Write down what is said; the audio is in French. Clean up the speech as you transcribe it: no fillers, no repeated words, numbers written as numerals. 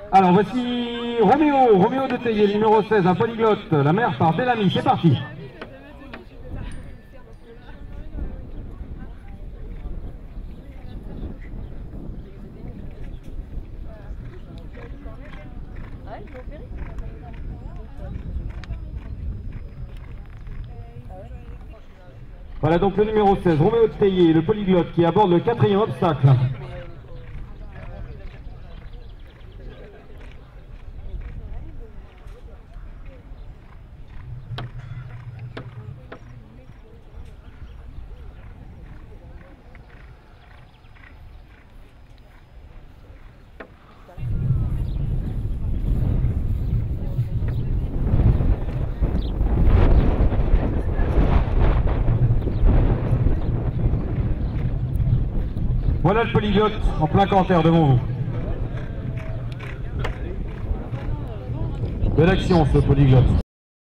Alors voici Roméo de Théier, numéro 16, un polyglotte, la mère par Delamy, c'est parti. Voilà donc le numéro 16, Roméo de Théier, le polyglotte qui aborde le 4e obstacle. Voilà le polyglotte en plein canter devant vous. Belle action ce polyglotte.